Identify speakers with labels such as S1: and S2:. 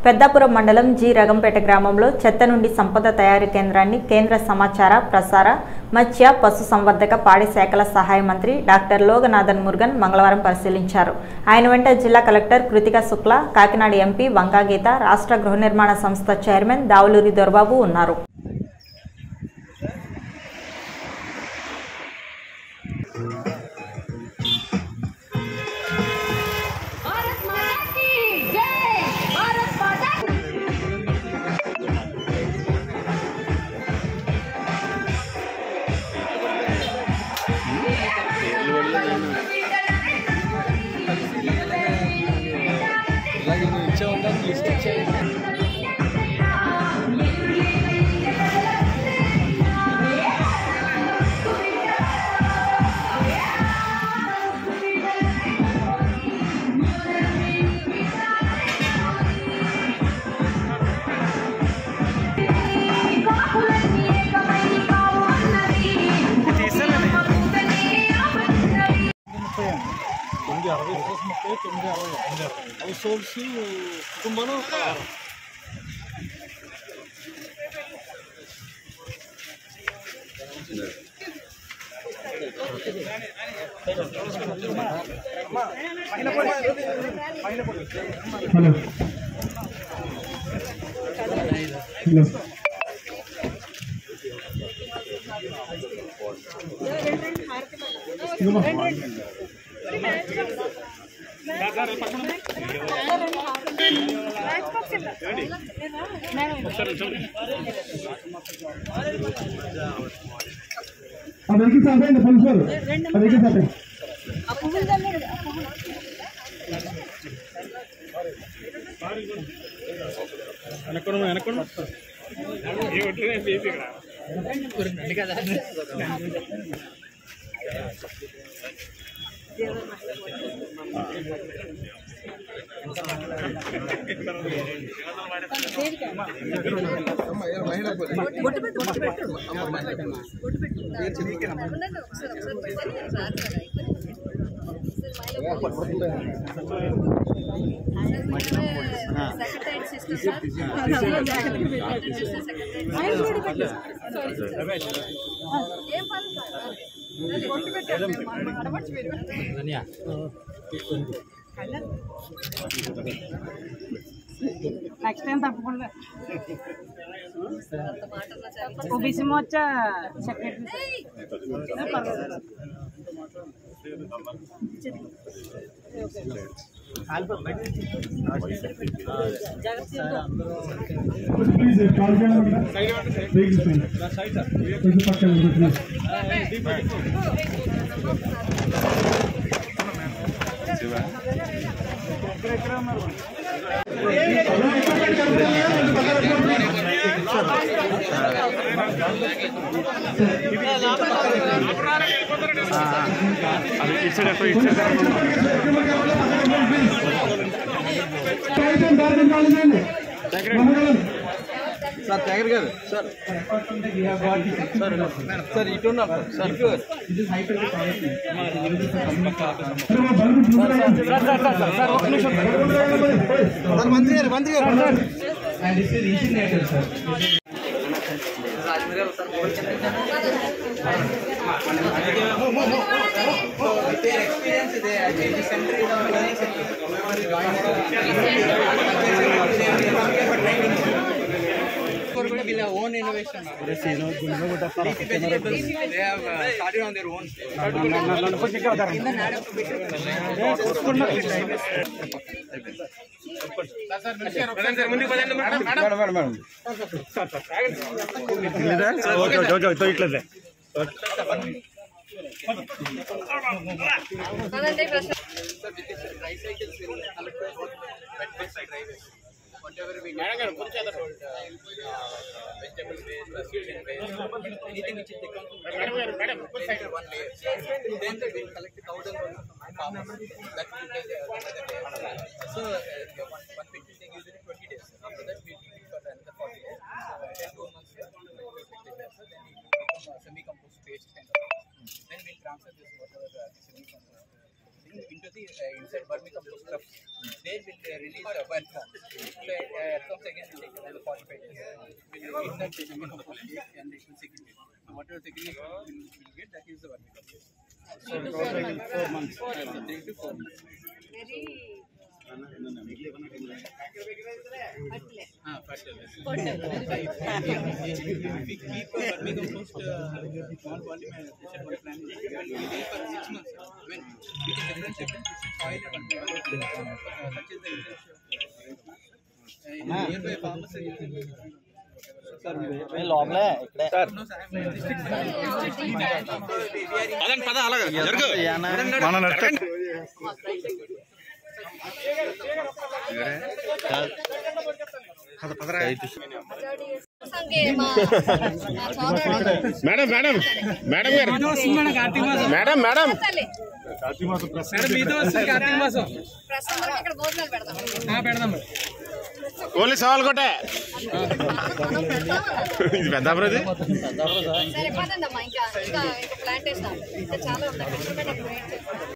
S1: పెద్దాపురం మండలం జి రగంపేట గ్రామంలో చెత్త నుండి సంపద తయారీ కేంద్రాన్ని కేంద్ర సమాచార ప్రసార మత్స్య పశు సంవర్ధక పాడి శాఖల సహాయ మంత్రి డాక్టర్ లోగనాథన్ మురుగన్ మంగళవారం పరిశీలించారు. ఆయన వెంట జిల్లా కలెక్టర్ కృతికా శుక్లా, కాకినాడ ఎంపీ వంకా గీత, రాష్ట్ర గృహ నిర్మాణ సంస్థ చైర్మన్ దావులూరి దొరబాబు ఉన్నారు.
S2: హౌస్ కుటుంబంలో
S3: నెక్స్ట్ టైం తప్పకుండా OBC Morcha secretary
S2: sir tiger గారు సార్ సార్ ఇటు ఉన్నారు సార్ మంత్రి గారు ఎక్స్పీరియన్స్ ಇದೆ centre their own innovation. They have started on their own. Whatever we get, vegetable waste, vegetarian waste, anything which is taken from one layer. Then we will collect it out and farmers. That will take another day. So one pit will take usually 20 days. After that we will keep it for another 40 days. 10 months then it will become semi-compost paste kind of. Then we will transfer this whatever semi-compost into the inside vermicompost stuff. There will release a well form. So it comes again will take another 45 days. We'll get that second and it will second it. So whatever second we'll get, that is the one. So 4 months. 3 to 4 months. If we keep vermicompost small volume and one plan, we will be for 6 months. I mean, we can differentiate soil and such is the in nearby farmers.
S4: లోపలే ఇక్కడే sir
S5: పద అలాగే జరుగు మన నడకండి madam madam madam గారు madam madam only సవాల్ కొట్టే ఇది పెద్దాపురది
S6: సరే పదండి అమ్మా ఇంకా ప్లాంటేషన్ చాలా